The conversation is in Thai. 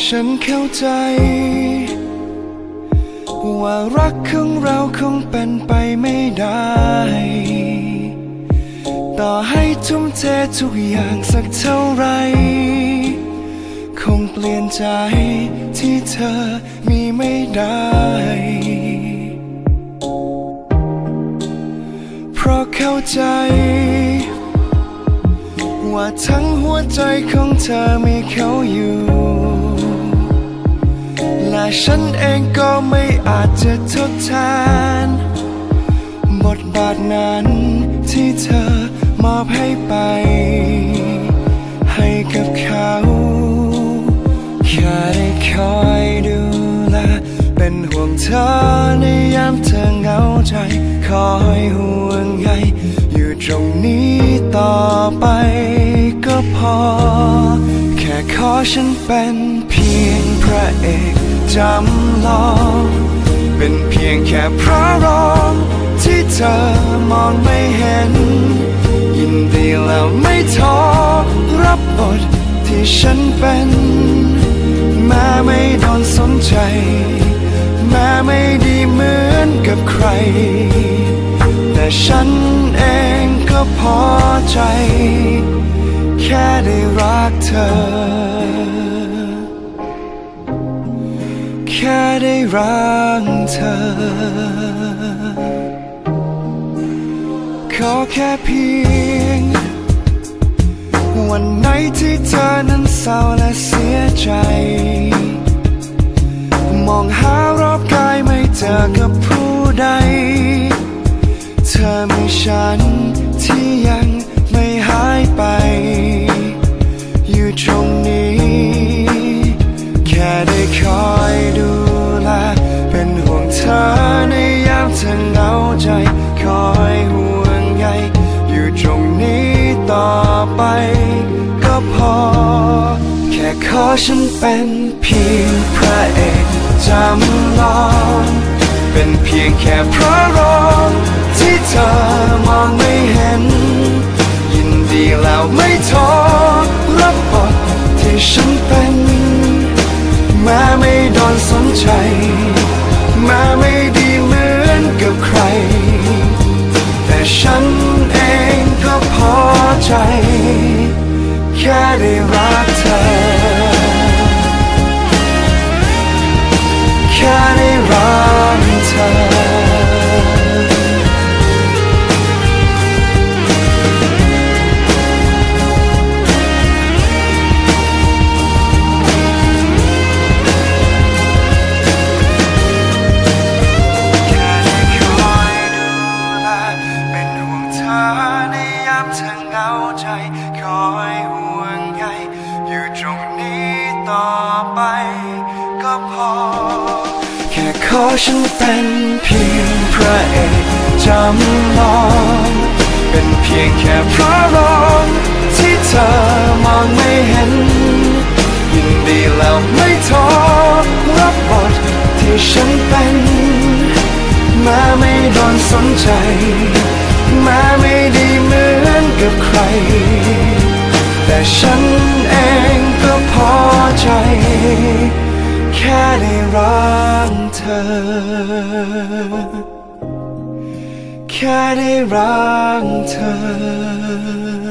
ฉันเข้าใจว่ารักของเราคงเป็นไปไม่ได้ต่อให้ทุ่มเททุกอย่างสักเท่าไรคงเปลี่ยนใจที่เธอมีไม่ได้เพราะเข้าใจว่าทั้งหัวใจของเธอมีเขาอยู่และฉันเองก็ไม่อาจจะทดแทนบทบาทนั้นที่เธอมอบให้ไปให้กับเขาแค่ได้คอยดูแลเป็นห่วงเธอในยามเธอเหงาใจคอยห่วงใยอยู่ตรงนี้ต่อไปก็พอแค่ขอฉันเป็นเพียงพระเอกจำลองเป็นเพียงแค่พระรองที่เธอมองไม่เห็นยินดีแล้วไม่ท้อรับบทที่ฉันเป็นแม้ไม่โดนสนใจแม้ไม่ดีเหมือนกับใครแต่ฉันเองก็พอใจแค่ได้รักเธอแค่ได้รักเธอขอแค่เพียงวันไหนที่เธอนั้นเศร้าและเสียใจมองหารอบกายไม่เจอกับผู้ใดเธอมีฉันที่ยังไม่หายไปอยู่ตรงนี้แค่ได้คอยดูแลเป็นห่วงเธอในยามเธอเหงาใจคอยห่วงใยอยู่ตรงนี้ต่อไปก็พอแค่ขอฉันเป็นเพียงพระเอกจำลองเป็นเพียงแค่พระรองที่เธอมองไม่เห็นยินดีแล้วไม่ท้อรับบทที่ฉันเป็นแม้ไม่โดนสนใจแม้ไม่ดีเหมือนกับใครแต่ฉันเองก็พอใจแค่ได้รักเธอแค่ได้รักเธอคอยห่วงใยอยู่ตรงนี้ต่อไปก็พอแค่ขอฉันเป็นเพียงพระเอกจำลองเป็นเพียงแค่พระรองที่เธอมองไม่เห็นยินดีแล้วไม่ท้อรับบทที่ฉันเป็นแม้ไม่โดนสนใจแม้ไม่ดีเหมือนกับใครแต่ฉันเองก็พอใจแค่ได้รักเธอแค่ได้รักเธอ